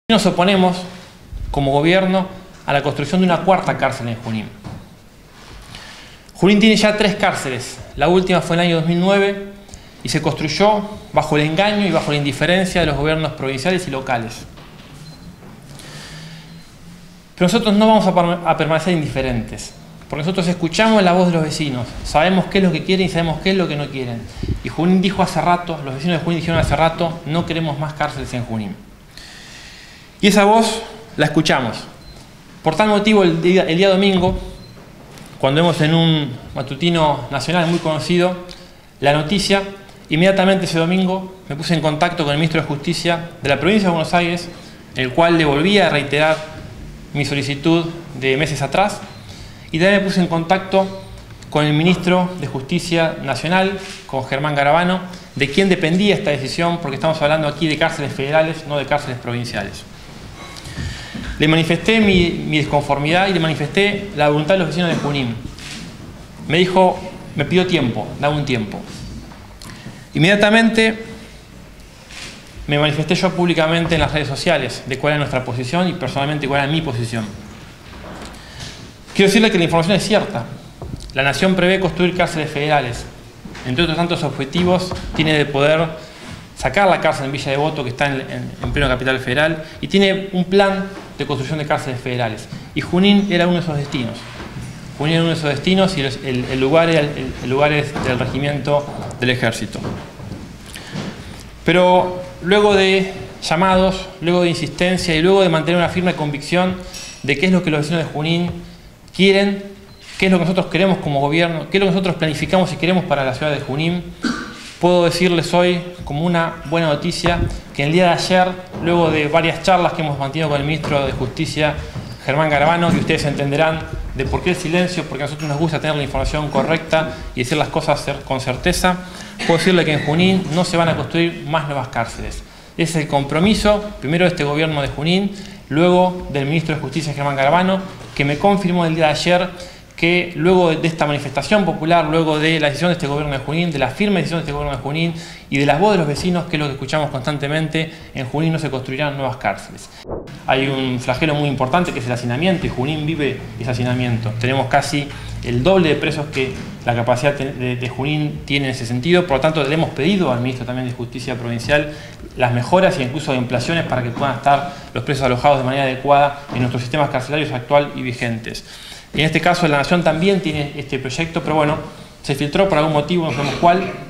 Nos oponemos, como gobierno, a la construcción de una cuarta cárcel en Junín. Junín tiene ya 3 cárceles. La última fue en el año 2009 y se construyó bajo el engaño y bajo la indiferencia de los gobiernos provinciales y locales. Pero nosotros no vamos a permanecer indiferentes, porque nosotros escuchamos la voz de los vecinos, sabemos qué es lo que quieren y sabemos qué es lo que no quieren. Y Junín dijo hace rato, los vecinos de Junín dijeron hace rato, no queremos más cárceles en Junín. Y esa voz la escuchamos. Por tal motivo, el día domingo, cuando vemos en un matutino nacional muy conocido la noticia, inmediatamente ese domingo me puse en contacto con el ministro de Justicia de la provincia de Buenos Aires, el cual le volví a reiterar mi solicitud de meses atrás, y también me puse en contacto con el ministro de Justicia Nacional, con Germán Garabano, de quien dependía esta decisión, porque estamos hablando aquí de cárceles federales, no de cárceles provinciales. Le manifesté mi desconformidad y le manifesté la voluntad de los vecinos de Junín. Me dijo, me pidió tiempo, dame un tiempo. Inmediatamente me manifesté yo públicamente en las redes sociales de cuál era nuestra posición y personalmente cuál era mi posición. Quiero decirle que la información es cierta. La Nación prevé construir cárceles federales. Entre otros tantos objetivos, tiene de poder sacar la cárcel en Villa Devoto, que está en pleno capital federal, y tiene un plan de construcción de cárceles federales. Y Junín era uno de esos destinos. Junín era uno de esos destinos y el lugar es del regimiento del ejército. Pero luego de llamados, luego de insistencia y luego de mantener una firme convicción de qué es lo que los vecinos de Junín quieren, qué es lo que nosotros queremos como gobierno, qué es lo que nosotros planificamos y queremos para la ciudad de Junín, puedo decirles hoy, como una buena noticia, que el día de ayer, luego de varias charlas que hemos mantenido con el ministro de Justicia, Germán Garabano, y ustedes entenderán de por qué el silencio, porque a nosotros nos gusta tener la información correcta y decir las cosas con certeza, puedo decirle que en Junín no se van a construir más nuevas cárceles. Ese es el compromiso, primero de este gobierno de Junín, luego del ministro de Justicia, Germán Garabano, que me confirmó el día de ayer que luego de esta manifestación popular, luego de la decisión de este gobierno de Junín, de la firme decisión de este gobierno de Junín y de las voces de los vecinos, que es lo que escuchamos constantemente, en Junín no se construirán nuevas cárceles. Hay un flagelo muy importante que es el hacinamiento, y Junín vive ese hacinamiento. Tenemos casi el doble de presos que la capacidad de Junín tiene en ese sentido. Por lo tanto, le hemos pedido al ministro también de Justicia Provincial las mejoras e incluso de ampliaciones para que puedan estar los presos alojados de manera adecuada en nuestros sistemas carcelarios actual y vigentes. En este caso, la Nación también tiene este proyecto, pero bueno, se filtró por algún motivo, no sabemos cuál,